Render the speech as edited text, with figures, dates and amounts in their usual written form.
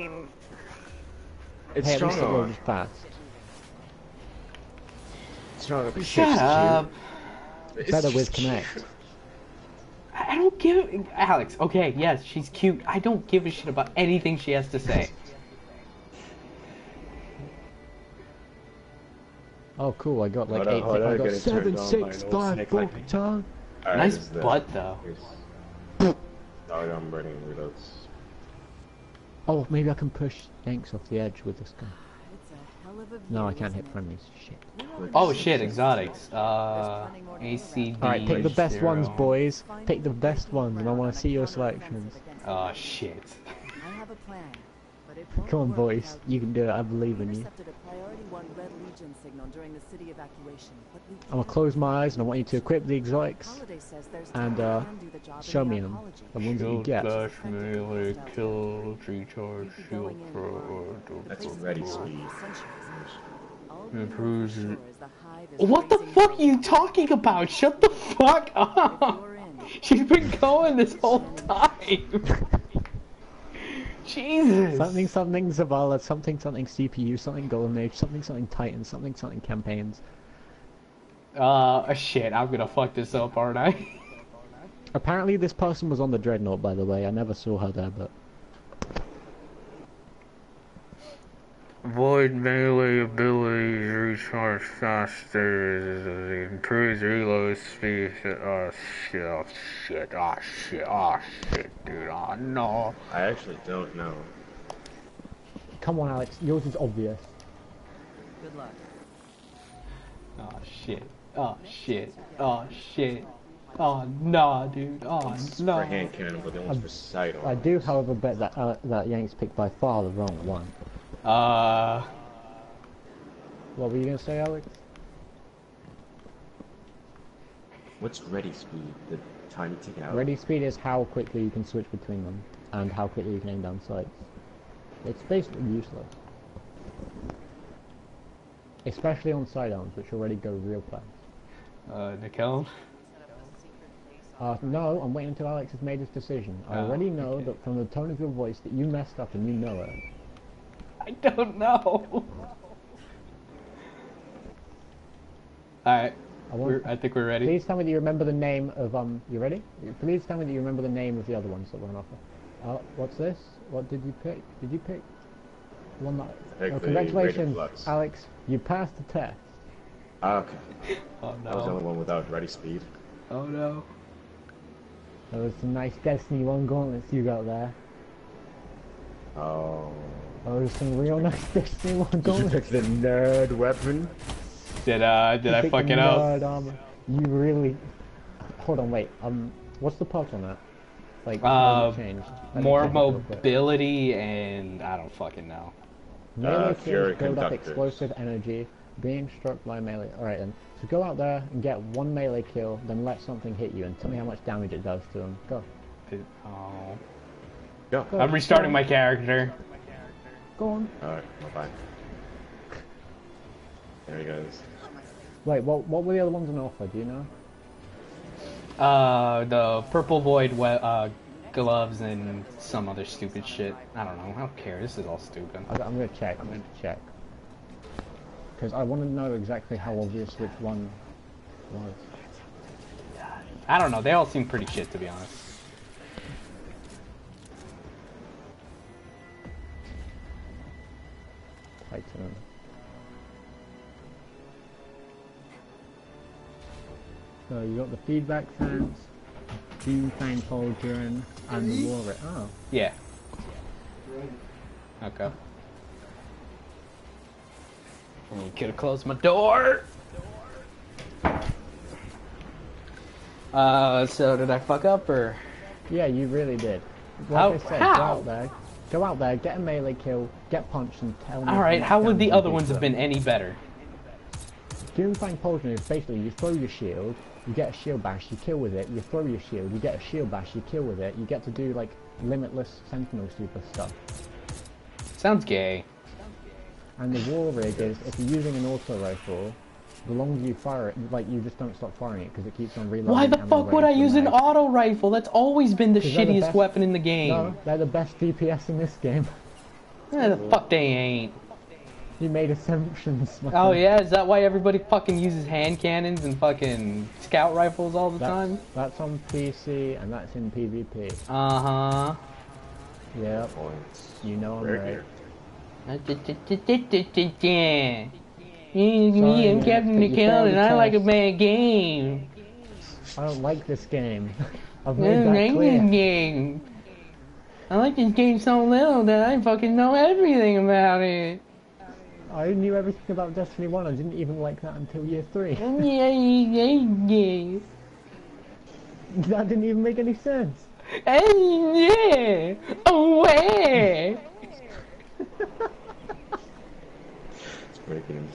It's Hey, at strong least it arm. loaded fast. Strong arm. Shut up. Better with Connect. I don't give Alex. Okay, yes, she's cute. I don't give a shit about anything she has to say. Oh, cool! I got like Hold on, eight. hold on, I got getting turned 7, on 6, by an old 5, snake 4 like me. time. Alright, Nice this is the- butt though. here's- Oh, I'm running reloads. Oh, maybe I can push Yanks off the edge with this gun. It's a hell of a No, I view, can't hit isn't it? friendlies. Shit. Oh shit, exotics. ACD. Alright, pick the best zero. ones, boys. Pick the best ones, and I want to see your selections. Oh shit. I have a plan, but it won't Come on, work boys. without You can do it. I believe in you. Intercepted a priority 1 Red Legion signal during the city evacuation, but we I'm gonna close my eyes, and I want you to equip the exotics Holiday says there's and time to do the job show in me the them. apology. The ones that you Shield get. flash, melee, kill, recharge, You'd be shield going in pro, blind. The That's place is ready gone speed. for centuries. All we know Improves for it. sure is the hive is What the raising fuck are hell. you talking about? Shut the fuck If up! you're in, She's been going this whole time! Jesus! Something Zavala, something CPU, something Golden Age, something Titan, something campaigns. Shit, I'm gonna fuck this up, aren't I? Apparently this person was on the Dreadnought, by the way. I never saw her there, but... Void melee abilities recharge faster, improves reload speed. Oh shit, dude, oh no. I actually don't know. Come on, Alex. Yours is obvious. good luck. Oh shit, oh shit, oh shit. Oh no, dude, oh It's no. for hand cannon, but the one's for sight I arm. do, however, bet that that Yanks picked by far the wrong one. What were you gonna say, Alex? What's ready speed? The time you take it out? Ready speed is how quickly you can switch between them, and how quickly you can aim down sights. It's basically useless. Especially on sidearms, which already go real fast. Nicole? No, I'm waiting until Alex has made his decision. I already know okay. that from the tone of your voice that you messed up and you know it. I don't know. Alright, I think we're ready. Please tell me that you remember the name of, you ready? Please tell me that you remember the name of the other ones that were on offer. What's this? What did you pick? Did you pick one that... Pick Oh, the congratulations, Radiant Flux. Alex. You passed the test. Okay. Oh That was the only no. one without ready speed. Oh no. There was some nice Destiny 1 gauntlets you got there. Oh. There was some real nice Destiny 1 Did you gauntlets. pick the nerd weapon? Did I You fuck picked it the up? nerd armor. You really... Hold on, wait. What's the part on that? Like, how does it change? Let me More check it real quick. mobility and I don't fucking know. Melee Fury kills build up conductors. explosive energy, being struck by melee. Alright then. So go out there and get one melee kill, then let something hit you and tell me how much damage it does to them. Go. Oh. Go. Go. I'm restarting my character. Go on. Alright, bye. There he goes. Wait, what were the other ones on offer? Do you know? The purple void gloves and some other stupid shit. I don't know. I don't care. This is all stupid. I'm gonna check. I'm going to check. Because I want to know exactly how obvious which one was. I don't know. They all seem pretty shit, to be honest. Titan. So you got the feedback fence, Doomfang Pauldron, and the Warwick. Oh. Yeah. Okay. You could have closed my door. So did I fuck up or? Yeah, you really did. Like I said, How? Go out there, get a melee kill, get punched, and tell me. All right. How would the damage other you ones did have to been them. any better? Doomfang Pauldron is basically you throw your shield, you get a shield bash, you kill with it, you throw your shield, you get a shield bash, you kill with it, you get to do like limitless sentinel super stuff. Sounds gay. And the war rig is, if you're using an auto rifle, the longer you fire it, like you just don't stop firing it because it keeps on reloading. Why the ammo fuck would I ready for use an mag. auto rifle? That's always been the 'Cause they're the shittiest best- weapon in the game. No, they're the best DPS in this game. The fuck they ain't. You made assumptions. my Oh friend. yeah, is that why everybody fucking uses hand cannons and fucking scout rifles all the time? That's on PC and that's in PvP. Uh-huh. Yep, Points. you know I'm Rare right. Yeah. Me, I'm Captain but you Nickel failed and the I like a test. bad game. I don't like this game. I've I made that like this clear. game. I like this game so little that I fucking know everything about it. I knew everything about Destiny 1, I didn't even like that until year 3. Yeah. That didn't even make any sense. Yeah. Away. It's breaking